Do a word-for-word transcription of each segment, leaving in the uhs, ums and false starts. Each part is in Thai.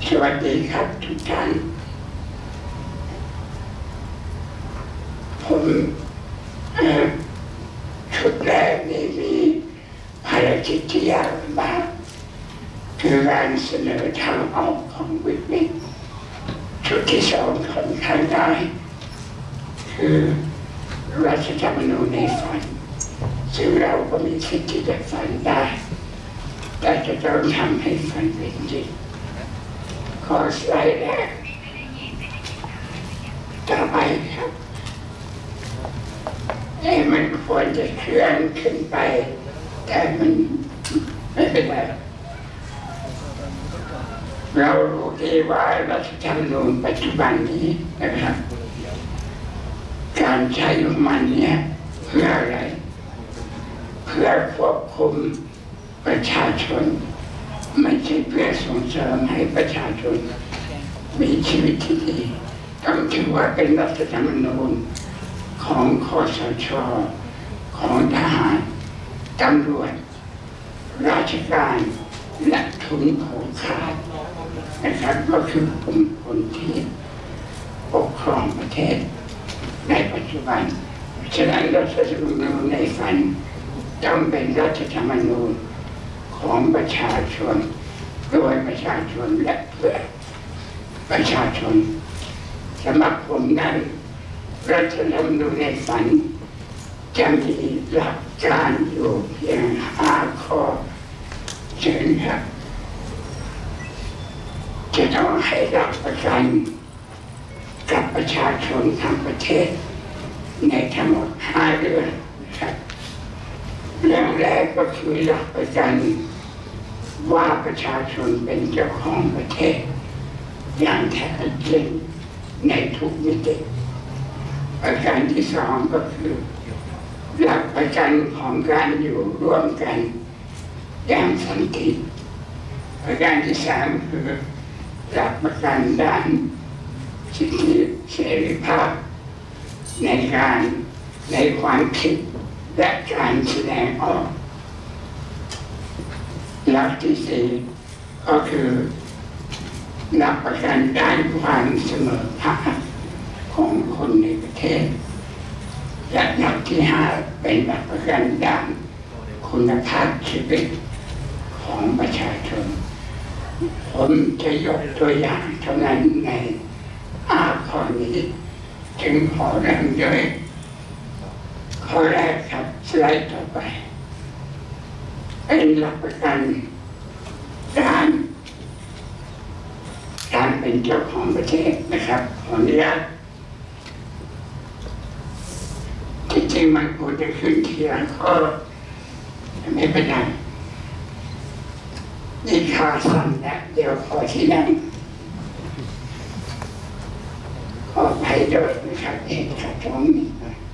สวัสดีครับทุกท่านผมชุดแรกนี้มีภารกิจที่ยากมากคือการเสนอทางออกของวิกฤตชุดที่สองค่อนข้างง่ายคือรัฐธรรมนูญในฝันซึ่งเราก็มีสิทธิ์ที่จะฝันได้แต่จะต้องทำให้ฝันเป็นจริงขอสไลด์แรกต่อไปครับเอ้มันควรจะเคลื่อนขึ้นไปแต่มันไม่เป็นไรเรารู้ดีว่ารัฐธรรมนูญปัจจุบันนี้นะครับการใช้ของมันเนี่ยเพื่ออะไรเพื่อควบคุมประชาชนไม่ใช่เพื่อส่งเสริมให้ประชาชนมีชีวิตที่ดีต้องถือว่าเป็นรัฐธรรมนูญของคสช.ของทหารตำรวจราชการและทุนผูกขาดนะครับก็คือกลุ่มคนที่ปกครองประเทศในปัจจุบันฉะนั้นรัฐธรรมนูญในฝันต้องเป็นรัฐธรรมนูญของประชาชนโดยประชาชนและเพื่อประชาชนสำหรับผมนั้นรัฐธรรมนูญในฝันจะมีหลักการอยู่เพียงห้าข้อเช่นครับจะต้องให้หลักประกันกับประชาชนทั้งประเทศในทั้งหมดห้าเรื่องครับเรื่องแรกก็คือหลักประกันว่าประชาชนเป็นเจ้าของประเทศอย่างแท้จริงในทุกมิติประการที่สองก็คือหลักประกันของการอยู่ร่วมกันอย่างสันติประการที่สามคือหลักประกันด้านสิทธิเสรีภาพในการในความคิดและการแสดงออกหลักที่สี่ก็คือหลักประกันด้านความเสมอภาคของคนในประเทศและหลักที่ห้าเป็นหลักประกันด้านคุณภาพชีวิตของประชาชนผมจะยกตัวอย่างเท่านั้นในห้าข้อนี้จึงขอเริ่มด้วยข้อแรกครับสไลด์ต่อไปเป็นหลักประกันการการเป็นเจ้าของประเทศนะครับขออนุญาตที่จริงมันควรจะขึ้นทีละข้อไม่เป็นไรนี่ขาสั้นนะเดี๋ยวขอที่นั่งขอไปด้วยนะครับเองครับตรงนี้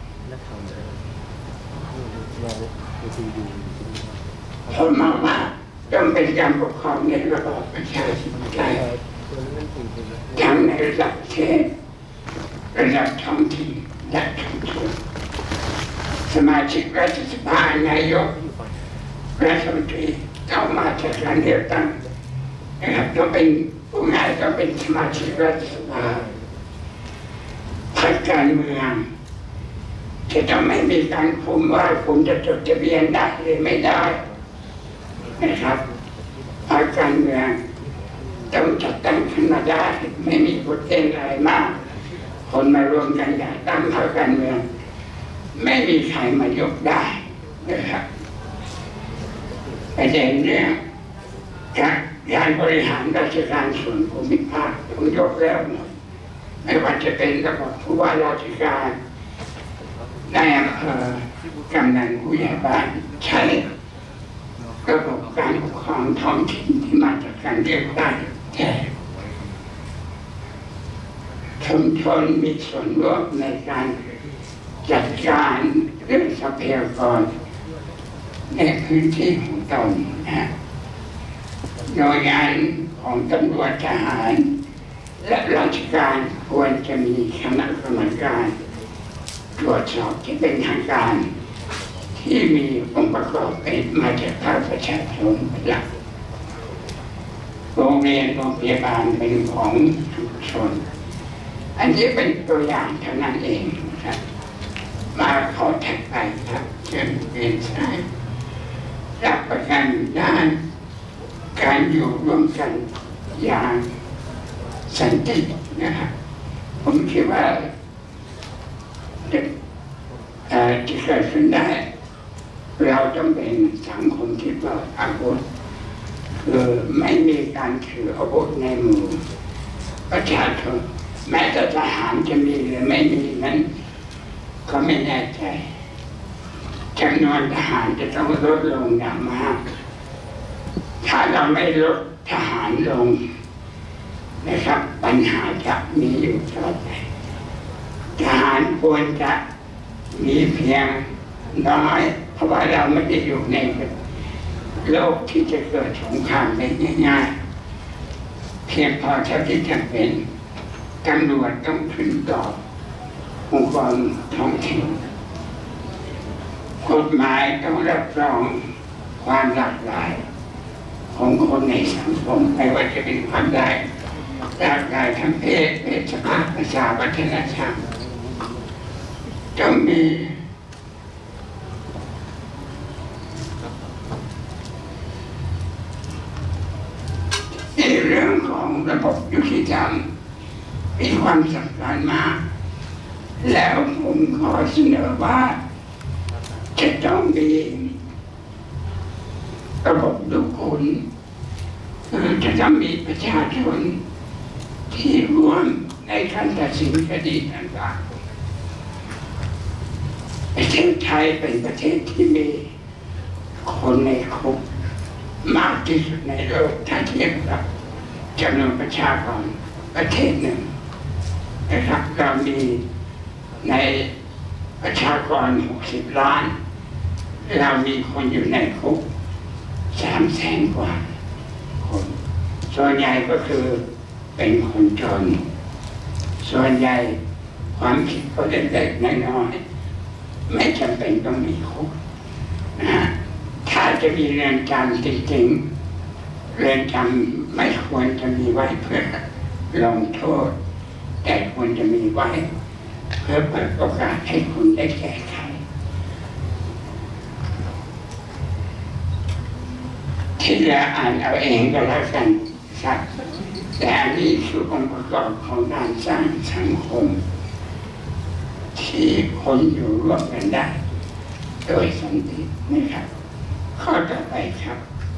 ผมมองว่าต้องเป็นการปกครองในระบอบประชาธิปไตยทั้งในระดับประเทศระดับท้องถิ่นและชุมชนสมาชิกรัฐสภานายกรัฐมนตรีเข้ามาจากการเลือกตั้งนะครับต้องเป็นผู้ง่ายต้องเป็นสมาชิกรัฐสภาพรรคการเมืองจะต้องไม่มีการคุมว่าคุณจะจดทะเบียนได้หรือไม่ได้นะครับพรรคการเมืองต้องจัดตั้งขึ้นมาได้ไม่มีกฎเกณฑ์อะไรมากคนมารวมกันอยากตั้งพรรคการเมืองไม่มีใครมายกได้นะครับประเด็นเรื่องการการบริหารราชการส่วนภูมิภาคต้องยกแล้วหมดไม่ว่าจะเป็นระบบผู้ว่าราชการนายอำเภอกำนันผู้ใหญ่บ้านใช้ระบบการปกครองท้องถิ่นที่มาจากการเลือกตั้งแทนชุมชนมีส่วนร่วมในการจัดการเรื่องทรัพยากรในพื้นที่ของตนนะหน่วยงานของตำรวจทหารและราชการควรจะมีคณะกรรมการตรวจสอบที่เป็นทางการที่มีองค์ประกอบเป็นมาจากภาคประชาชนเป็นหลักโรงเรียนโรงพยาบาลเป็นของชุมชนอันนี้เป็นตัวอย่างเท่านั้นเองครับมาขอแท็กไปครับเชิญเรียนสายรับประกันด้านการอยู่ร่วมกันอย่างสันตินะครับผมคิดว่าจะจะเกิดขึ้นได้เราต้องเป็นสังคมที่ปลอดอาวุธคือไม่มีการถืออาวุธในหมู่ประชาชนแม้แต่ทหารจะมีหรือไม่มีนั้นก็ไม่แน่ใจจำนวนทหารจะต้องลดลงอย่างมากถ้าเราไม่ลดทหารลงนะครับปัญหาจะมีอยู่ต่อไปทหารควรจะมีเพียงน้อยเพราะว่าเราไม่ได้อยู่ในโลกที่จะเกิดสงครามได้ง่ายๆเพียงพอเท่าที่จำเป็นตำรวจต้องขึ้นต่อองค์กรท้องถิ่นกฎหมายต้องรับรองความหลากหลายของคนในสังคมไม่ว่าจะเป็นความได้หลากหลายทางเพศเวชภาพภาษาวัฒนธรรมต้องมีในเรื่องของระบบยุติธรรมมีความสำคัญมากแล้วผมขอเสนอว่าจะต้องมีระบบทุกคนจะต้องมีประชาชนที่ร่วมในการตัดสินคดีต่างๆประเทศไทยเป็นประเทศที่มีคนในคุกมากที่สุดในโลกถ้าเทียบกับจำนวนประชากรประเทศหนึ่งนะครับเรามีในประชากรหกสิบล้านเรามีคนอยู่ในคุกสามแสนกว่าคนส่วนใหญ่ก็คือเป็นคนจนส่วนใหญ่ความผิดก็เล็กๆน้อยๆไม่จำเป็นต้องมีคุกนะถ้าจะมีเรือนจำจริงๆเรือนจำไม่ควรจะมีไว้เพื่อลงโทษแต่ควรจะมีไว้เพื่อเปิดโอกาสให้คุณได้แก้ไขที่จะอ่านเอาเองก็แล้วกันครับแต่อันนี้คือองค์ประกอบของการสร้างสังคมที่คนอยู่ร่วมกันได้โดยสันตินะครับข้อต่อไปครับ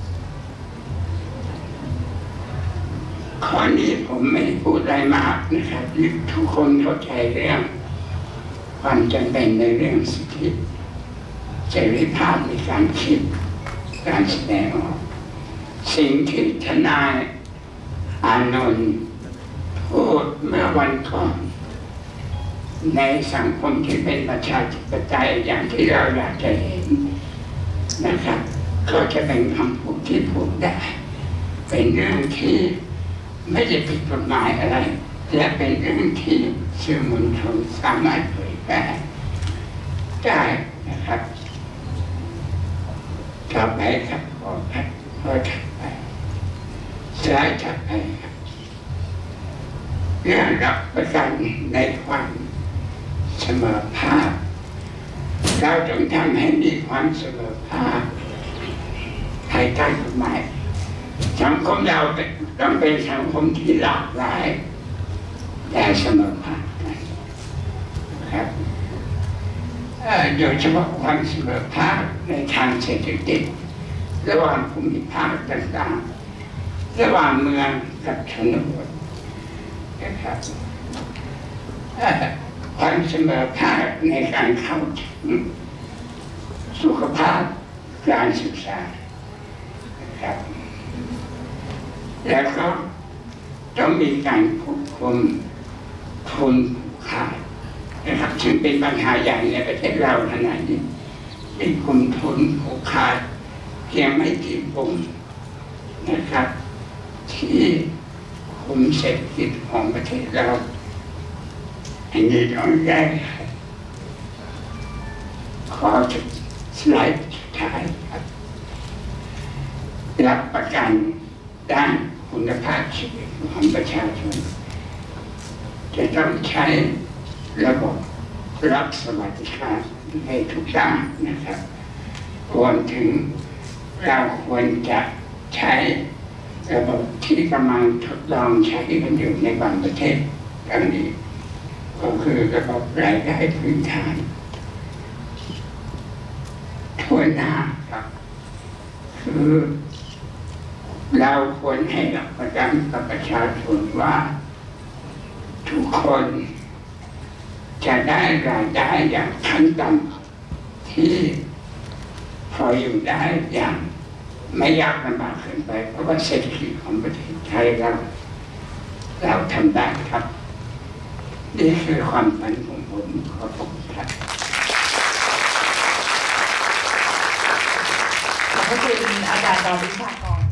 ข้อนี้ผมไม่ได้พูดอะไรมากนะครับทุกคนเข้าใจเรื่องความจำเป็นในเรื่องสิทธิเสรีภาพในการคิดการแสดงออกสิ่งที่ทนายอานนท์พูดเมื่อวันก่อนในสังคมที่เป็นประชาธิปไตยอย่างที่เราอยากจะเห็นนะครับก็จะเป็นคำพูดที่พูดได้เป็นเรื่องที่ไม่ได้ผิดกฎหมายอะไรและเป็นเรื่องที่สื่อมวลชนสามารถเผยแพร่ได้นะครับต่อไปครับขอครับขอถัดไปสไลด์ถัดไปครับเรื่องรับประกันในความเสมอภาคเราต้องทำให้มีความเสมอภาคภายใต้กฎหมายสังคมเราต้องเป็นสังคมที่หลากหลายแต่เสมอภาคนะครับโดยเฉพาะความเสมอภาคในทางเศรษฐกิจระหว่างภูมิภาคต่างๆระหว่างเมืองกับชนบทนะครับความเสมอภาคในการเข้าถึงสุขภาพการศึกษานะครับแล้วก็ต้องมีการควบคุมทุนผูกขาดนะครับซึ่งเป็นปัญหาใหญ่ในประเทศเราขณะนี้เป็นกลุ่มทุนผูกขาดเพียงไม่กี่กลุ่มนะครับที่คุมเศรษฐกิจของประเทศเราอันนี้ต้องแก้ไขขอจุดสไลด์สุดท้ายครับรับประกันด้านคคุณภาพชีวิตของประชาชนจะต้องใช้ระบบรับสวัสดิการในทุกด้านนะครับรวมถึงเราควรจะใช้ระบบที่กำลังทดลองใช้กันอยู่ในบางประเทศดังนี้ก็คือระบบรายได้พื้นฐานทั่วหน้าครับคือเราควรให้หลักประกันกับประชาชนว่าทุกคนจะได้รายได้อย่างขั้นต่ำที่พออยู่ได้อย่างไม่ยากลำบากเกินไปเพราะว่าเศรษฐกิจของประเทศไทยเราเราทำได้ครับนี่คือความฝันของผมขอบคุณครับขอบคุณอาจารย์ดอนวิชากร